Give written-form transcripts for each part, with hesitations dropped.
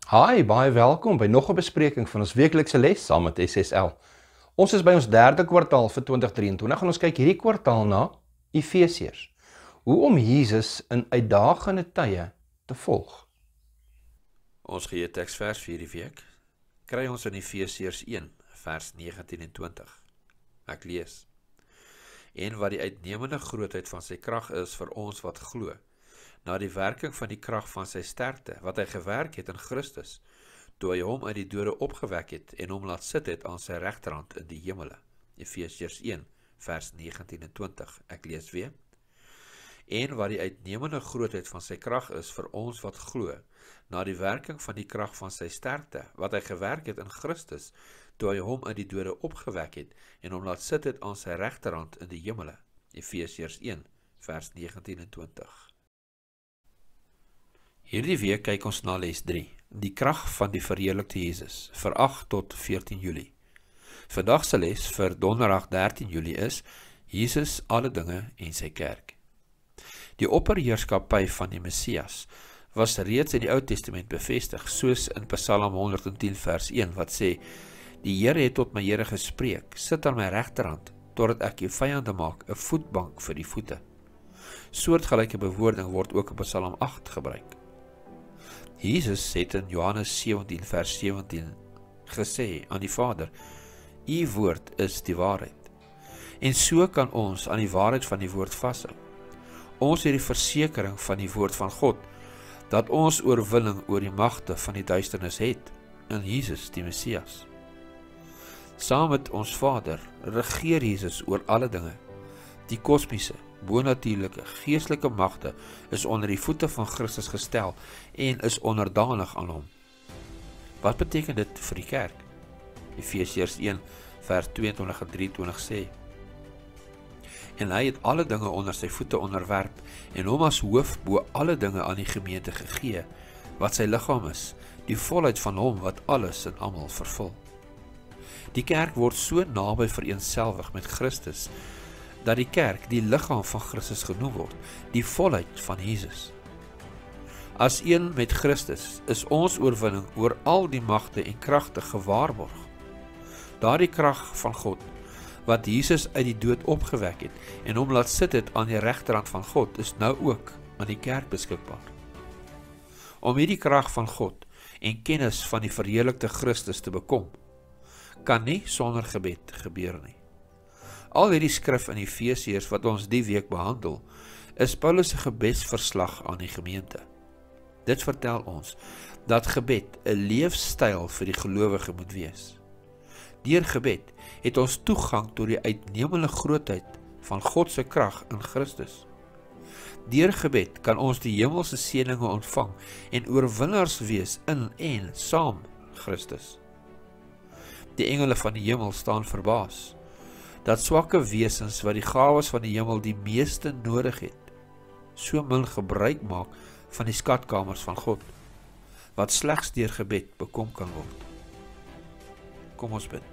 Hi, baie welkom by nog 'n bespreking van ons weeklikse les saam met SSL. Ons is by ons derde kwartaal vir 2023 en ons kyk hierdie kwartaal na Efesiërs. Hoe om Jesus in uitdagende tye te volg. Ons geheelteksvers vir hierdie week kry ons in Efesiërs 1 vers 19 en 20. Ek lees: En wat die uitnemende grootheid van sy krag is vir ons wat glo, na die werking van die krag van sy sterkte, wat hy gewerk het in Christus, toe hy hom uit die dode opgewek het en hom laat sit het aan sy regterhand in die hemele. Efesiërs 1 vers 19 en 20. Ek lees weer: En wat die uitnemende grootheid van sy krag is vir ons wat glo, na die werking van die krag van sy sterkte, wat hy gewerk het in Christus, toe hy hom uit die dode opgewek het en hom laat sit het aan sy regterhand in die hemele. Efesiërs 1 vers 19 en 20. Hierdie week kyk ons na les 3, die krag van die verheerlikte Jesus, vir 8 tot 14 Julie. Vandag se les vir donderdag 13 Julie is Jesus, alle dinge en sy kerk. Die opperheerskappy van die Messias was reeds in die Ou Testament bevestig, soos in Psalm 110 vers 1 wat sê: Die Here het tot my Here gespreek, sit aan my regterhand, totdat ek jou vyande maak 'n voetbank vir die voete. Soortgelyke bewoording word ook in Psalm 8 gebruik. Jesus het in Johannes 17 vers 17 gesê aan die Vader: U woord is die waarheid. En so kan ons aan die waarheid van die woord vashou. Ons het die versekering van die woord van God, dat ons oorwinning oor die magte van die duisternis het, in Jesus die Messias. Saam met ons Vader regeer Jesus oor alle dinge. Die kosmiese, bonatuurlike, geestelike magte is onder die voete van Christus gestel en is onderdanig aan hom. Wat beteken dit vir die kerk? Efesiërs 1 vers 22 en 23 sê: En hy het alle dinge onder sy voete onderwerp en hom as hoof bo alle dinge aan die gemeente gegee, wat sy liggaam is, die volheid van hom wat alles in almal vervul. Die kerk word so naby vereenselwig met Christus, dat die kerk die liggaam van Christus genoem word, die volheid van Jesus. As een met Christus is ons oorwinning oor al die magte en kragte gewaarborg. Daardie krag van God, wat Jesus uit die dood opgewek het en hom laat sit het aan die regterhand van God, is nou ook aan die kerk beskikbaar. Om hierdie krag van God en kennis van die verheerlikte Christus te bekom, kan nie sonder gebed gebeur nie. Al hierdie skrif in Efesiërs wat ons die week behandel, is Paulus se gebedsverslag aan die gemeente. Dit vertel ons dat gebed 'n leefstyl vir die gelowige moet wees. Deur gebed het ons toegang tot die uitnemende grootheid van God se krag in Christus. Deur gebed kan ons die hemelse seëninge ontvang en oorwinnaars wees in en saam Christus. Die engele van die hemel staan verbaas dat swakke wesens wat die gawes van die hemel die meeste nodig het, so min gebruik maak van die skatkamers van God, wat slegs deur gebed bekom kan word. Kom ons bid.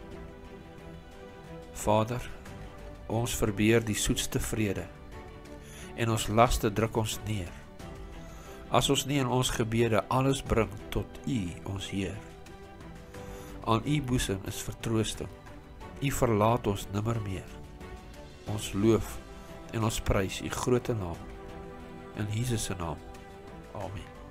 Vader, ons verbeur die soetste vrede en ons laste druk ons neer, as ons nie in ons gebede alles bring tot U, ons Heer. Aan U boesem is vertroosting. U verlaat ons nimmer meer. Ons loof en ons prys U groote naam. In Jesus se naam. Amen.